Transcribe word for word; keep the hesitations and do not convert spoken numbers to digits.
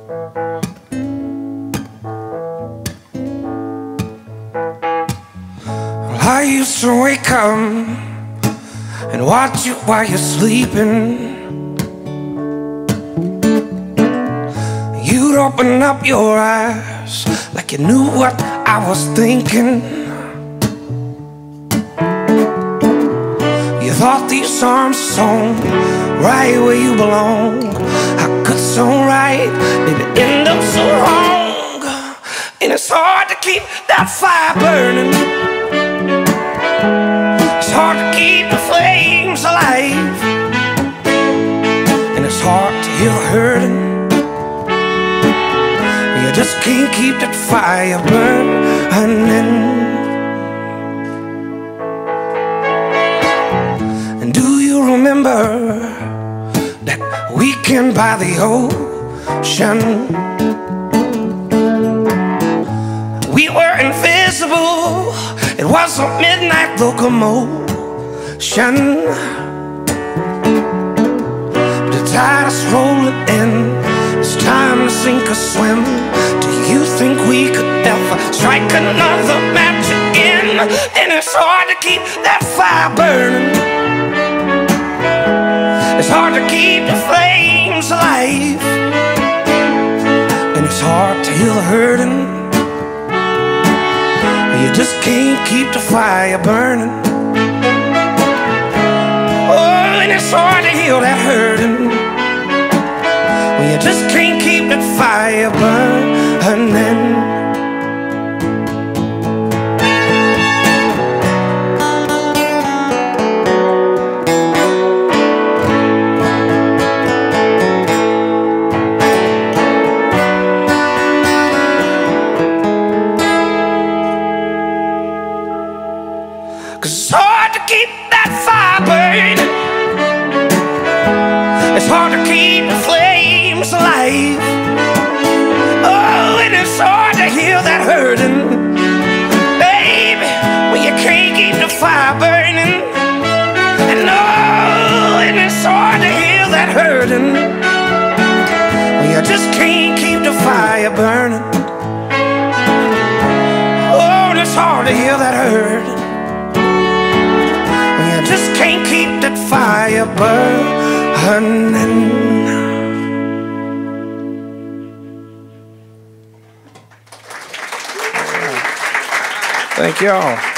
I used to wake up and watch you while you're sleeping. You'd open up your eyes like you knew what I was thinking. You thought these arms song right where you belong. How could so right, baby, end up so wrong? And it's hard to keep that fire burning. It's hard to keep the flames alive, and it's hard to hear the hurting. You just can't keep that fire burning. And do you remember that weekend by the ocean? We were invisible. It was a midnight locomotion. The tide is rolling in. It's time to sink or swim. Do you think we could ever strike another match again? And it's hard to keep that fire burning. It's hard to keep the flames alive, and it's hard to heal the hurting. You just can't keep the fire burning. Oh, and it's hard to heal that hurting when you just can't keep that fire burning. It's hard to keep that fire burning. It's hard to keep the flames alive. Oh, and it's hard to heal that hurting, baby, when you can't keep the fire burning. And oh, and it's hard to heal that hurting when you just can't keep the fire burning. Oh, and it's hard to heal that hurting. Just can't keep that fire burning. Thank y'all.